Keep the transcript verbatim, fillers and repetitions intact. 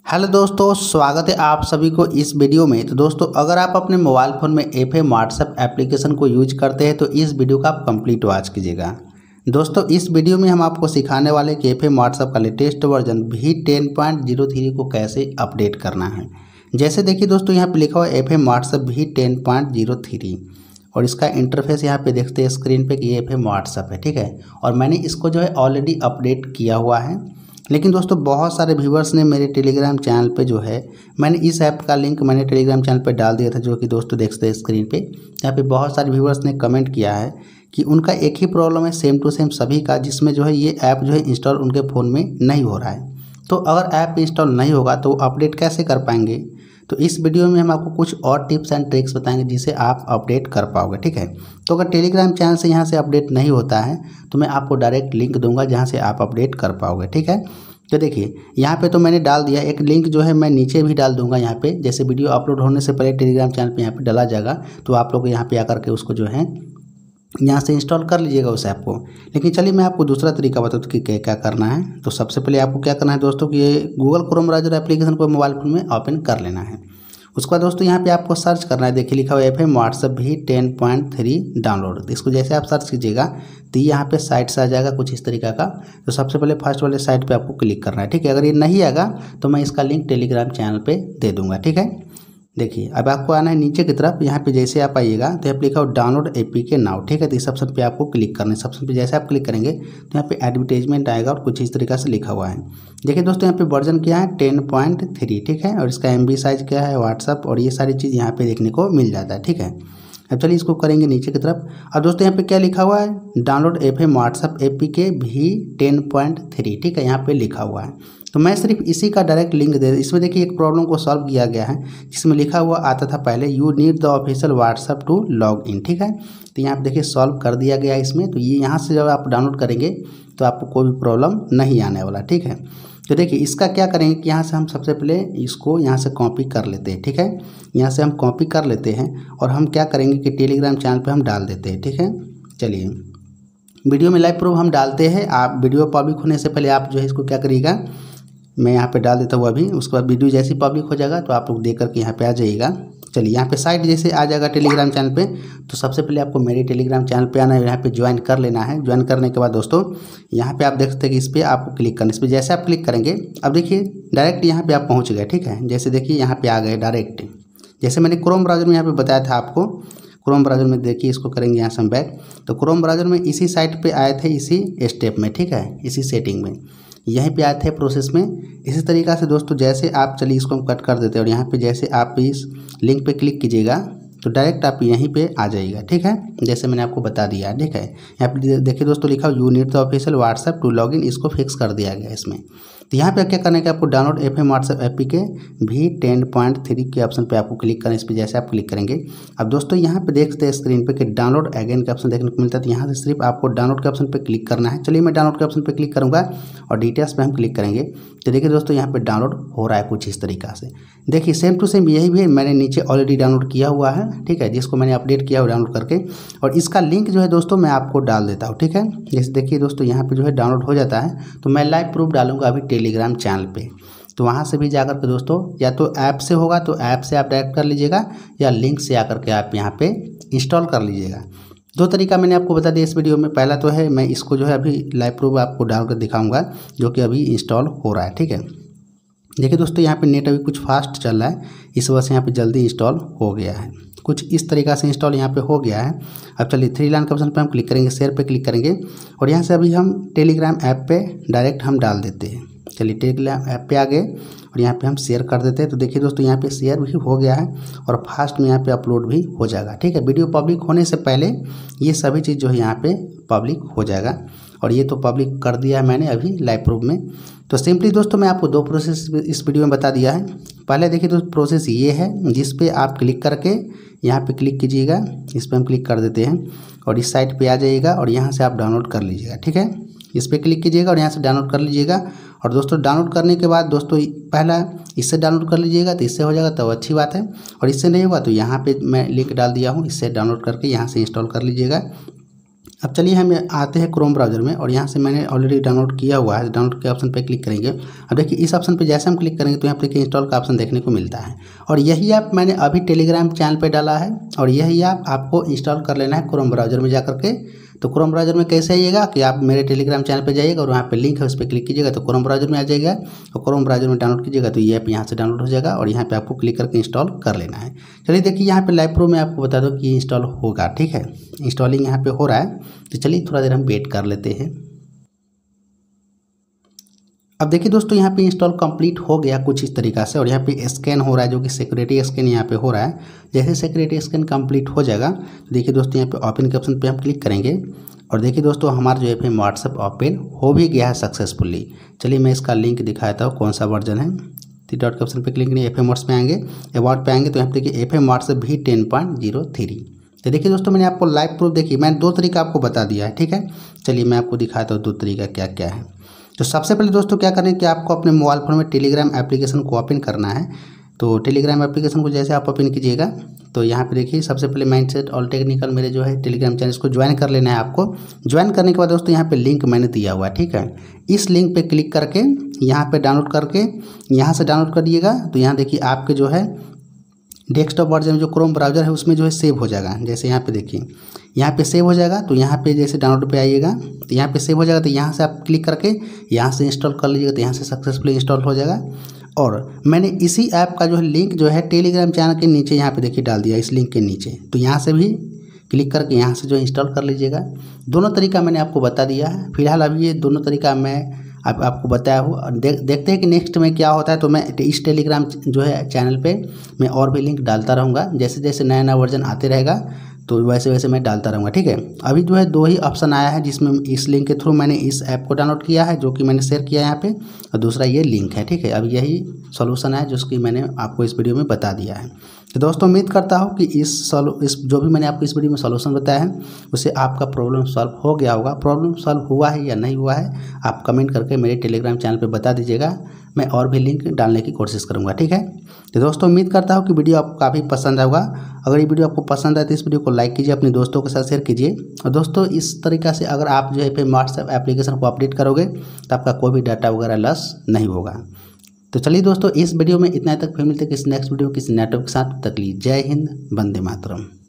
Hello दोस्तों, स्वागत है आप सभी को इस वीडियो में। तो दोस्तों, अगर आप अपने मोबाइल फ़ोन में एफ एम व्हाट्सएप एप्लीकेशन को यूज करते हैं तो इस वीडियो का आप कंप्लीट वॉच कीजिएगा। दोस्तों, इस वीडियो में हम आपको सिखाने वाले कि एफ एम व्हाट्सएप का latest version V ten point zero three को कैसे अपडेट करना है। जैसे देखिए दोस्तों, यहाँ पे लिखा हुआ है F M WhatsApp V ten point zero three और इसका इंटरफेस यहाँ पे देखते हैं स्क्रीन पे कि ये एफ एम व्हाट्सएप है, ठीक है। और मैंने इसको जो है ऑलरेडी अपडेट किया हुआ है। लेकिन दोस्तों, बहुत सारे व्यूवर्स ने मेरे टेलीग्राम चैनल पे जो है, मैंने इस ऐप का लिंक मैंने टेलीग्राम चैनल पे डाल दिया था, जो कि दोस्तों देखते हैं स्क्रीन पे। यहाँ पे बहुत सारे व्यूवर्स ने कमेंट किया है कि उनका एक ही प्रॉब्लम है, सेम टू सेम सभी का, जिसमें जो है ये ऐप जो है इंस्टॉल उनके फ़ोन में नहीं हो रहा है। तो अगर ऐप इंस्टॉल नहीं होगा तो अपडेट कैसे कर पाएंगे। तो इस वीडियो में हम आपको कुछ और टिप्स एंड ट्रिक्स बताएंगे जिसे आप अपडेट कर पाओगे, ठीक है। तो अगर टेलीग्राम चैनल से यहाँ से अपडेट नहीं होता है तो मैं आपको डायरेक्ट लिंक दूंगा जहाँ से आप अपडेट कर पाओगे, ठीक है। तो देखिए, यहाँ पे तो मैंने डाल दिया, एक लिंक जो है मैं नीचे भी डाल दूंगा। यहाँ पे जैसे वीडियो अपलोड होने से पहले टेलीग्राम चैनल पे यहाँ पे डाला जाएगा, तो आप लोग यहाँ पे आकर के उसको जो है यहाँ से इंस्टॉल कर लीजिएगा उस ऐप को। लेकिन चलिए मैं आपको दूसरा तरीका बताता हूँ कि क्या क्या करना है। तो सबसे पहले आपको क्या करना है दोस्तों कि ये गूगल क्रोम ब्राउज़र एप्लीकेशन को मोबाइल फोन में ओपन कर लेना है। उसके बाद दोस्तों यहाँ पे आपको सर्च करना है। देखिए लिखा हुआ F M WhatsApp V ten point three download. इसको जैसे आप सर्च कीजिएगा तो ये यहाँ पे साइट से आ जाएगा कुछ इस तरीका का। तो सबसे पहले फर्स्ट वाले साइट पे आपको क्लिक करना है, ठीक है। अगर ये नहीं आएगा तो मैं इसका लिंक टेलीग्राम चैनल पे दे दूंगा, ठीक है। देखिए, अब आपको आना है नीचे की तरफ। यहाँ पे जैसे आप आइएगा तो यहाँ पे लिखा हो डाउनलोड एपीके नाउ, ठीक है। तो इस ऑप्शन पे आपको क्लिक करना है। इस ऑप्शन पे जैसे आप क्लिक करेंगे तो यहाँ पे एडवर्टाइजमेंट आएगा और कुछ इस तरीके से लिखा हुआ है। देखिए दोस्तों, यहाँ पे वर्जन क्या है टेन पॉइंट थ्री, ठीक है। और इसका एम बी साइज क्या है, व्हाट्सअप, और ये सारी चीज़ यहाँ पे देखने को मिल जाता है, ठीक है। अब चलिए इसको करेंगे नीचे की तरफ। और दोस्तों यहाँ पे क्या लिखा हुआ है, download F M WhatsApp APK V ten point three, ठीक है, यहाँ पे लिखा हुआ है। तो मैं सिर्फ इसी का डायरेक्ट लिंक दे, इसमें देखिए एक प्रॉब्लम को सॉल्व किया गया है जिसमें लिखा हुआ आता था पहले you need the official WhatsApp to log in, ठीक है। तो यहाँ पे देखिए सॉल्व कर दिया गया है इसमें। तो ये यहाँ से जब आप डाउनलोड करेंगे तो आपको कोई भी प्रॉब्लम नहीं आने वाला, ठीक है। तो देखिए इसका क्या करेंगे कि यहाँ से हम सबसे पहले इसको यहाँ से कॉपी कर लेते हैं, ठीक है। यहाँ से हम कॉपी कर लेते हैं और हम क्या करेंगे कि टेलीग्राम चैनल पे हम डाल देते हैं, ठीक है। चलिए वीडियो में लाइव प्रूफ हम डालते हैं। आप वीडियो पब्लिक होने से पहले आप जो है इसको क्या करिएगा, मैं यहाँ पे डाल देता हूँ अभी। उसके बाद वीडियो जैसे ही पब्लिक हो जाएगा तो आप लोग देख करके यहाँ पे आ जाइएगा। चलिए यहाँ पे साइट जैसे आ जाएगा टेलीग्राम चैनल पे, तो सबसे पहले आपको मेरे टेलीग्राम चैनल पे आना है, यहाँ पे ज्वाइन कर लेना है। ज्वाइन करने के बाद दोस्तों यहाँ पे आप देख सकते हैं कि इस पर आपको क्लिक करना है। इस पर जैसे आप क्लिक करेंगे अब देखिए डायरेक्ट यहाँ पे आप पहुँच गए, ठीक है। जैसे देखिए यहाँ पे आ गए डायरेक्ट, जैसे मैंने क्रोम ब्राउज़र में यहाँ पे बताया था आपको। क्रोम ब्राउज़र में देखिए इसको करेंगे यहाँ से हम बैक, तो क्रोम ब्राउज़र में इसी साइट पे आए थे, इसी स्टेप में, ठीक है, इसी सेटिंग में यहीं पे आए थे प्रोसेस में। इसी तरीक़ा से दोस्तों जैसे आप, चलिए इसको हम कट कर देते हैं और यहाँ पे जैसे आप इस लिंक पे क्लिक कीजिएगा तो डायरेक्ट आप यहीं पे आ जाइएगा, ठीक है, जैसे मैंने आपको बता दिया, ठीक है। यहाँ पे देखिए दोस्तों लिखा you need the official WhatsApp to log in, इसको फिक्स कर दिया गया इसमें। तो यहाँ पे क्या करना है कि आपको download F M WhatsApp APK V ten point three के ऑप्शन पे आपको क्लिक करना है। इस पर जैसे आप क्लिक करेंगे अब दोस्तों यहाँ पे देखते हैं स्क्रीन पे कि डाउनलोड अगेन का ऑप्शन देखने को मिलता है। तो यहाँ से सिर्फ आपको डाउनलोड के ऑप्शन पे क्लिक करना है। चलिए मैं डाउनलोड के ऑप्शन पे क्लिक करूँगा और डिटेल्स पे हम क्लिक करेंगे तो देखिए दोस्तों यहाँ पे डाउनलोड हो रहा है कुछ इस तरीका से। देखिए सेम टू सेम यही भी मैंने नीचे ऑलरेडी डाउनलोड किया हुआ है, ठीक है, जिसको मैंने अपडेट किया हुआ डाउनलोड करके। और इसका लिंक जो है दोस्तों मैं आपको डाल देता हूँ, ठीक है। जैसे देखिए दोस्तों यहाँ पे जो है डाउनलोड हो जाता है तो मैं लाइव प्रूफ डालूंगा अभी टेलीग्राम चैनल पे। तो वहाँ से भी जाकर के दोस्तों या तो ऐप से होगा तो ऐप से आप डायरेक्ट कर लीजिएगा या लिंक से आकर के आप यहाँ पे इंस्टॉल कर लीजिएगा। दो तरीका मैंने आपको बता दिया इस वीडियो में। पहला तो है मैं इसको जो है अभी लाइव प्रूफ आपको डाल कर दिखाऊंगा जो कि अभी इंस्टॉल हो रहा है, ठीक है। देखिए दोस्तों यहाँ पे नेट अभी कुछ फास्ट चल रहा है, इस वजह से यहाँ पे जल्दी इंस्टॉल हो गया है। कुछ इस तरीक़ा से इंस्टॉल यहाँ पे हो गया है। अब चलिए थ्री लाइन के ऑप्शन पे हम क्लिक करेंगे, शेयर पे क्लिक करेंगे और यहाँ से अभी हम टेलीग्राम ऐप पे डायरेक्ट हम डाल देते हैं। चलिए टेलीग्राम ऐप पे आ गए और यहाँ पे हम शेयर कर देते हैं। तो देखिए दोस्तों यहाँ पे शेयर भी हो गया है और फास्ट में यहाँ पे अपलोड भी हो जाएगा, ठीक है। वीडियो पब्लिक होने से पहले ये सभी चीज़ जो है यहाँ पे पब्लिक हो जाएगा और ये तो पब्लिक कर दिया है मैंने अभी लाइव प्रूफ में। तो सिंपली दोस्तों मैं आपको दो प्रोसेस इस वीडियो में बता दिया है। पहले देखिए दोस्तों प्रोसेस ये है जिस पे आप क्लिक करके यहाँ पे क्लिक कीजिएगा, इस पर हम क्लिक कर देते हैं और इस साइट पे आ जाइएगा और यहाँ से आप डाउनलोड कर लीजिएगा, ठीक है। इस पर क्लिक कीजिएगा और यहाँ से डाउनलोड कर लीजिएगा। और दोस्तों डाउनलोड करने के बाद दोस्तों पहला इससे डाउनलोड कर लीजिएगा तो इससे हो जाएगा तो अच्छी बात है, और इससे नहीं हुआ तो यहाँ पे मैं लिंक डाल दिया हूँ, इससे डाउनलोड करके यहाँ से इंस्टॉल कर लीजिएगा। अब चलिए हम आते हैं क्रोम ब्राउज़र में और यहाँ से मैंने ऑलरेडी डाउनलोड किया हुआ है। डाउनलोड के ऑप्शन पे क्लिक करेंगे। अब देखिए इस ऑप्शन पे जैसे हम क्लिक करेंगे तो यहाँ पे देखिए इंस्टॉल का ऑप्शन देखने को मिलता है और यही ऐप मैंने अभी टेलीग्राम चैनल पे डाला है और यही ऐप आपको इंस्टॉल कर लेना है क्रोम ब्राउज़र में जा करके। तो क्रोम ब्राउज़र में कैसे आइएगा कि आप मेरे टेलीग्राम चैनल पे जाइएगा और वहाँ पे लिंक है, उस पर क्लिक कीजिएगा तो क्रोम ब्राउज़र में आ जाएगा और क्रोम ब्राउज़र में डाउनलोड कीजिएगा तो ये ऐप यहाँ से डाउनलोड हो जाएगा और यहाँ पे आपको क्लिक करके इंस्टॉल कर लेना है। चलिए देखिए यहाँ पे लाइव प्रो में आपको बता दो कि इंस्टॉल होगा, ठीक है। इंस्टॉलिंग यहाँ पे हो रहा है तो चलिए थोड़ा देर हम वेट कर लेते हैं। अब देखिए दोस्तों यहाँ पे इंस्टॉल कंप्लीट हो गया कुछ इस तरीक़ा से और यहाँ पे स्कैन हो रहा है जो कि सिक्योरिटी स्कैन यहाँ पे हो रहा है। जैसे सिक्योरिटी स्कैन कंप्लीट हो जाएगा तो देखिए दोस्तों यहाँ पे ओपन के ऑप्शन पे हम क्लिक करेंगे और देखिए दोस्तों हमारा जो है फिर व्हाट्सएप ओपन हो भी गया है सक्सेसफुली। चलिए मैं इसका लिंक दिखाता हूँ कौन सा वर्जन है। थ्री डॉट के ऑप्शन पे क्लिक करेंगे, एफ एम वर्ड्स पे आएंगे, अबाउट पे आएंगे तो यहाँ पे देखिए F M WhatsApp V ten point zero three. तो देखिए दोस्तों मैंने आपको लाइव प्रूफ देखिए मैंने दो तरीका आपको बता दिया है, ठीक है। चलिए मैं आपको दिखाता हूँ दो तरीका क्या क्या है। तो सबसे पहले दोस्तों क्या करें कि आपको अपने मोबाइल फ़ोन में टेलीग्राम एप्लीकेशन को ओपन करना है। तो टेलीग्राम एप्लीकेशन को जैसे आप ओपन कीजिएगा तो यहाँ पे देखिए सबसे पहले माइंडसेट ऑल टेक्निकल मेरे जो है टेलीग्राम चैनल इसको ज्वाइन कर लेना है आपको। ज्वाइन करने के बाद दोस्तों यहाँ पे लिंक मैंने दिया हुआ है, ठीक है। इस लिंक पे क्लिक करके यहाँ पे डाउनलोड करके यहाँ से डाउनलोड करिएगा तो यहाँ देखिए आपके जो है डेस्कटॉप वर्जन में जो क्रोम ब्राउज़र है उसमें जो है सेव हो जाएगा। जैसे यहाँ पे देखिए यहाँ पे सेव हो जाएगा तो यहाँ पे जैसे डाउनलोड पे आइएगा तो यहाँ पे सेव हो जाएगा तो यहाँ से आप क्लिक करके यहाँ से इंस्टॉल कर लीजिएगा तो यहाँ से सक्सेसफुली इंस्टॉल हो जाएगा। और मैंने इसी ऐप का जो है लिंक जो है टेलीग्राम चैनल के नीचे यहाँ पे देखिए डाल दिया, इस लिंक के नीचे। तो यहाँ से भी क्लिक करके यहाँ से जो इंस्टॉल कर लीजिएगा। दोनों तरीका मैंने आपको बता दिया है। फिलहाल अभी ये दोनों तरीका मैं आप, आपको बताया हूँ। देख देखते हैं कि नेक्स्ट में क्या होता है। तो मैं इस टेलीग्राम जो है चैनल पे मैं और भी लिंक डालता रहूँगा, जैसे जैसे नया नया वर्जन आते रहेगा तो वैसे वैसे मैं डालता रहूँगा, ठीक है। अभी जो है दो ही ऑप्शन आया है जिसमें इस लिंक के थ्रू मैंने इस ऐप को डाउनलोड किया है जो कि मैंने शेयर किया है यहाँ पे, और दूसरा ये लिंक है, ठीक है। अब यही सॉल्यूशन है जिसकी मैंने आपको इस वीडियो में बता दिया है। तो दोस्तों उम्मीद करता हूँ कि इस सॉल्व इस जो भी मैंने आपको इस वीडियो में सॉल्यूशन बताया है उससे आपका प्रॉब्लम सॉल्व हो गया होगा। प्रॉब्लम सॉल्व हुआ है या नहीं हुआ है आप कमेंट करके मेरे टेलीग्राम चैनल पे बता दीजिएगा, मैं और भी लिंक डालने की कोशिश करूँगा, ठीक है। तो दोस्तों उम्मीद करता हूँ कि वीडियो आपको काफ़ी पसंद आएगा। अगर ये वीडियो आपको पसंद आए तो इस वीडियो को लाइक कीजिए, अपने दोस्तों के साथ शेयर कीजिए। और दोस्तों इस तरीक़ा से अगर आप जो है फिर व्हाट्सएप एप्लीकेशन को अपडेट करोगे तो आपका कोई भी डाटा वगैरह लॉस नहीं होगा। तो चलिए दोस्तों इस वीडियो में इतना तक, फिर मिलते हैं किसी नेक्स्ट वीडियो किसी नेटवर्क के साथ। तक ली जय हिंद, वंदे मातरम।